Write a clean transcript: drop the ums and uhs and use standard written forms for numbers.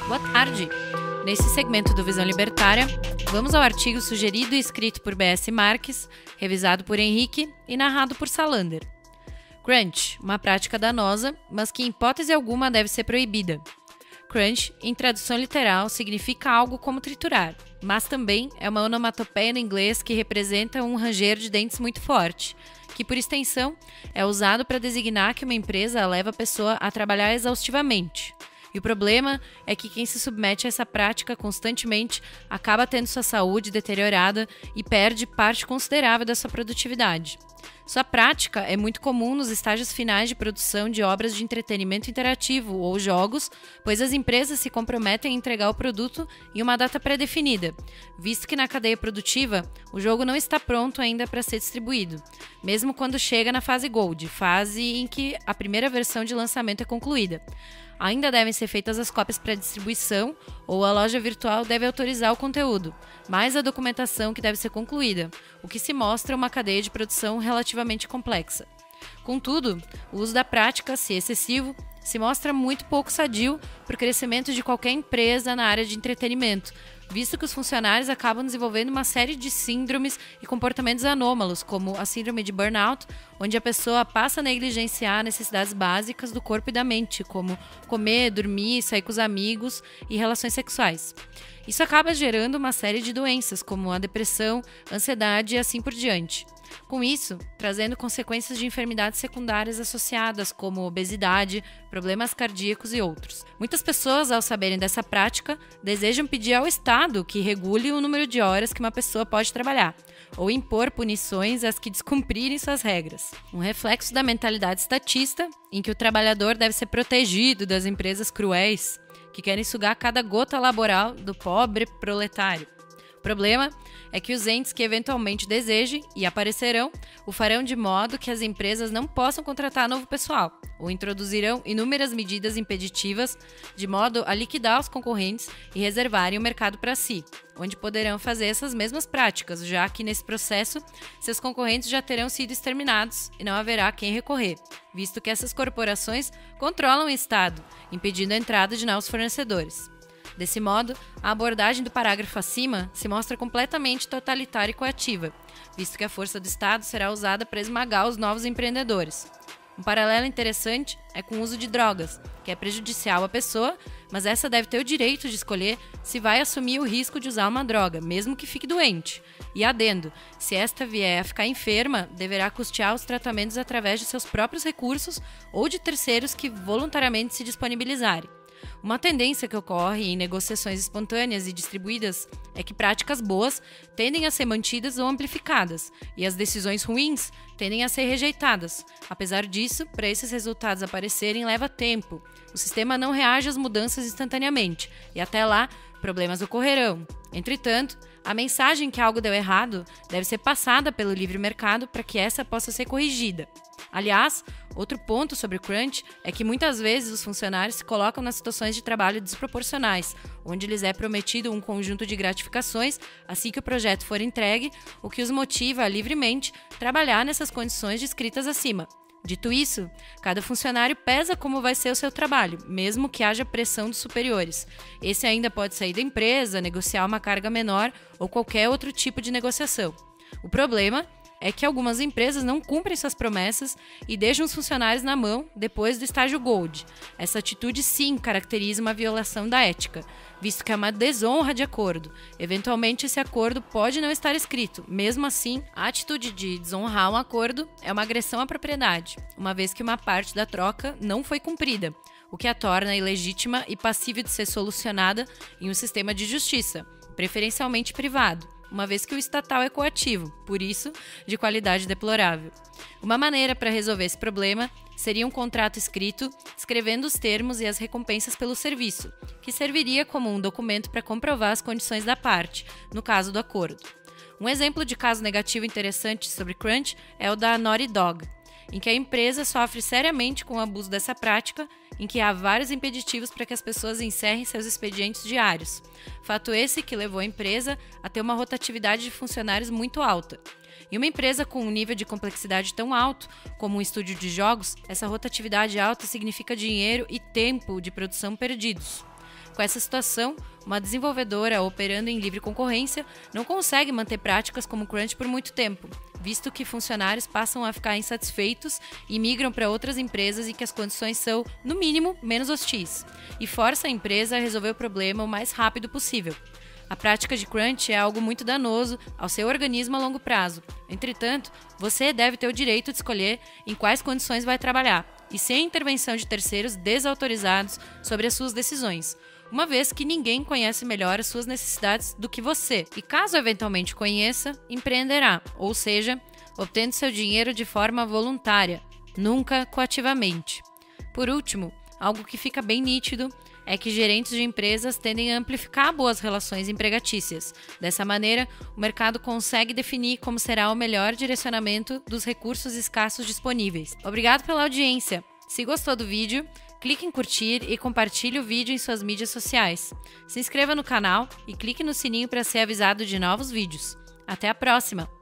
Boa tarde! Nesse segmento do Visão Libertária, vamos ao artigo sugerido e escrito por B.S. Marques, revisado por Henrique e narrado por Salander. Crunch, uma prática danosa, mas que em hipótese alguma deve ser proibida. Crunch, em tradução literal, significa algo como triturar, mas também é uma onomatopeia no inglês que representa um ranger de dentes muito forte, que por extensão é usado para designar que uma empresa leva a pessoa a trabalhar exaustivamente. E o problema é que quem se submete a essa prática constantemente acaba tendo sua saúde deteriorada e perde parte considerável da sua produtividade. Sua prática é muito comum nos estágios finais de produção de obras de entretenimento interativo ou jogos, pois as empresas se comprometem a entregar o produto em uma data pré-definida, visto que na cadeia produtiva o jogo não está pronto ainda para ser distribuído, mesmo quando chega na fase Gold, fase em que a primeira versão de lançamento é concluída. Ainda devem ser feitas as cópias para distribuição ou a loja virtual deve autorizar o conteúdo, mais a documentação que deve ser concluída, o que se mostra uma cadeia de produção relativamente complexa. Contudo, o uso da prática, se excessivo, se mostra muito pouco sadio para o crescimento de qualquer empresa na área de entretenimento, visto que os funcionários acabam desenvolvendo uma série de síndromes e comportamentos anômalos, como a síndrome de burnout, onde a pessoa passa a negligenciar necessidades básicas do corpo e da mente, como comer, dormir, sair com os amigos e relações sexuais. Isso acaba gerando uma série de doenças, como a depressão, ansiedade e assim por diante. Com isso, trazendo consequências de enfermidades secundárias associadas, como obesidade, problemas cardíacos e outros. Muitas pessoas, ao saberem dessa prática, desejam pedir ao Estado que regule o número de horas que uma pessoa pode trabalhar, ou impor punições às que descumprirem suas regras. Um reflexo da mentalidade estatista, em que o trabalhador deve ser protegido das empresas cruéis, que querem sugar cada gota laboral do pobre proletário. O problema é que os entes que eventualmente desejem e aparecerão o farão de modo que as empresas não possam contratar novo pessoal ou introduzirão inúmeras medidas impeditivas de modo a liquidar os concorrentes e reservarem o mercado para si, onde poderão fazer essas mesmas práticas, já que nesse processo seus concorrentes já terão sido exterminados e não haverá quem recorrer, visto que essas corporações controlam o Estado, impedindo a entrada de novos fornecedores. Desse modo, a abordagem do parágrafo acima se mostra completamente totalitária e coativa, visto que a força do Estado será usada para esmagar os novos empreendedores. Um paralelo interessante é com o uso de drogas, que é prejudicial à pessoa, mas essa deve ter o direito de escolher se vai assumir o risco de usar uma droga, mesmo que fique doente. E adendo, se esta vier a ficar enferma, deverá custear os tratamentos através de seus próprios recursos ou de terceiros que voluntariamente se disponibilizarem. Uma tendência que ocorre em negociações espontâneas e distribuídas é que práticas boas tendem a ser mantidas ou amplificadas, e as decisões ruins tendem a ser rejeitadas. Apesar disso, para esses resultados aparecerem leva tempo. O sistema não reage às mudanças instantaneamente, e até lá, problemas ocorrerão. Entretanto, a mensagem que algo deu errado deve ser passada pelo livre mercado para que essa possa ser corrigida. Aliás, outro ponto sobre o crunch é que muitas vezes os funcionários se colocam nas situações de trabalho desproporcionais, onde lhes é prometido um conjunto de gratificações assim que o projeto for entregue, o que os motiva a livremente trabalhar nessas condições descritas acima. Dito isso, cada funcionário pesa como vai ser o seu trabalho, mesmo que haja pressão dos superiores. Esse ainda pode sair da empresa, negociar uma carga menor ou qualquer outro tipo de negociação. O problema é que algumas empresas não cumprem suas promessas e deixam os funcionários na mão depois do estágio Gold. Essa atitude sim caracteriza uma violação da ética, visto que é uma desonra de acordo. Eventualmente esse acordo pode não estar escrito. Mesmo assim, a atitude de desonrar um acordo é uma agressão à propriedade, uma vez que uma parte da troca não foi cumprida, o que a torna ilegítima e passível de ser solucionada em um sistema de justiça, preferencialmente privado, uma vez que o estatal é coativo, por isso, de qualidade deplorável. Uma maneira para resolver esse problema seria um contrato escrito, descrevendo os termos e as recompensas pelo serviço, que serviria como um documento para comprovar as condições da parte, no caso do acordo. Um exemplo de caso negativo interessante sobre crunch é o da Naughty Dog, em que a empresa sofre seriamente com o abuso dessa prática, em que há vários impeditivos para que as pessoas encerrem seus expedientes diários. Fato esse que levou a empresa a ter uma rotatividade de funcionários muito alta. Em uma empresa com um nível de complexidade tão alto como um estúdio de jogos, essa rotatividade alta significa dinheiro e tempo de produção perdidos. Com essa situação, uma desenvolvedora operando em livre concorrência não consegue manter práticas como o Crunch por muito tempo, visto que funcionários passam a ficar insatisfeitos e migram para outras empresas em que as condições são, no mínimo, menos hostis, e força a empresa a resolver o problema o mais rápido possível. A prática de Crunch é algo muito danoso ao seu organismo a longo prazo. Entretanto, você deve ter o direito de escolher em quais condições vai trabalhar, e sem intervenção de terceiros desautorizados sobre as suas decisões, uma vez que ninguém conhece melhor as suas necessidades do que você, e caso eventualmente conheça, empreenderá, ou seja, obtendo seu dinheiro de forma voluntária, nunca coativamente. Por último, algo que fica bem nítido é que gerentes de empresas tendem a amplificar boas relações empregatícias. Dessa maneira, o mercado consegue definir como será o melhor direcionamento dos recursos escassos disponíveis. Obrigado pela audiência! Se gostou do vídeo, clique em curtir e compartilhe o vídeo em suas mídias sociais. Se inscreva no canal e clique no sininho para ser avisado de novos vídeos. Até a próxima!